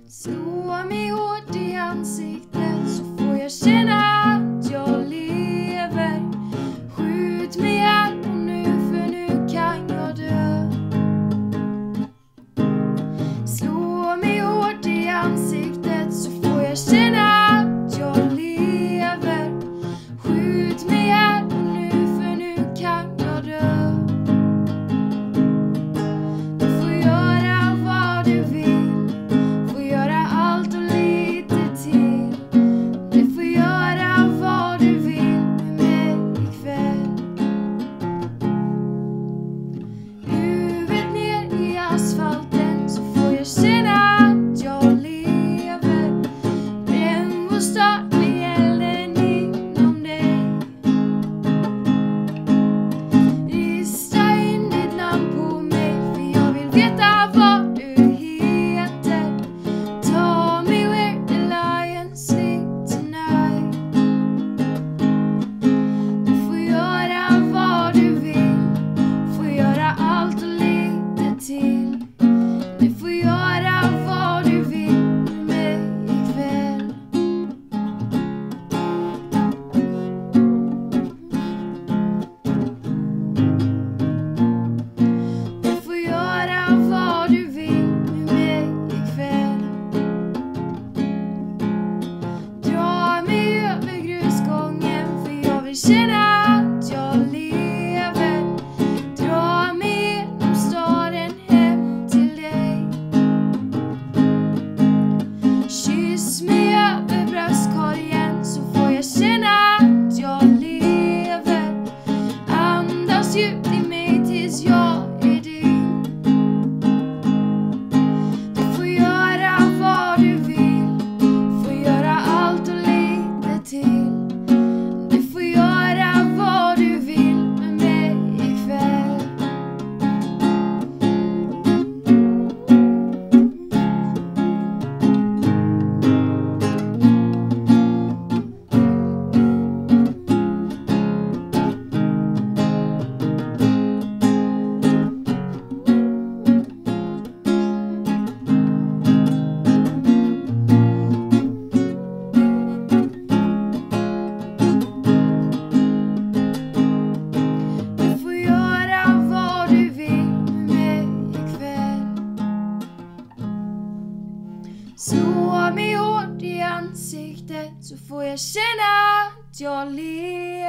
Slå mig hårt i ansiktet så får jag känna att jag lever. Skjut mig här och nu, för nu kan jag dö. Slå mig hårt i ansiktet så får jag känna att jag lever. Skjut mig här och nu, för nu kan jag dö. Du får göra vad du vill, får göra allt och lite till. Du får göra vad du vill med mig ikväll. Huvudet ner i asfalten så får jag känna att jag lever. Bränn och start med elden inom dig. Rista in ditt namn på mig, för jag vill veta vad du heter. Ta mig where the lions sleep tonight. Du får göra vad du vill, får göra allt och lite till. Du får göra vad du vill med mig ikväll. Du får göra vad du vill med mig ikväll. Dra mig över grusgången, för jag vill känna att jag lever. Dra mig genom staden hem till dig. Kyss mig över bröstkorgen så får jag känna att jag lever. Andas djupt i mig tills jag är din. Du får göra vad du vill, får göra allt och lite till. Du får göra vad du vill med mig ikväll. Du får göra vad du vill med mig ikväll. Slå mig hårt i ansiktet så får jag känna att jag lever.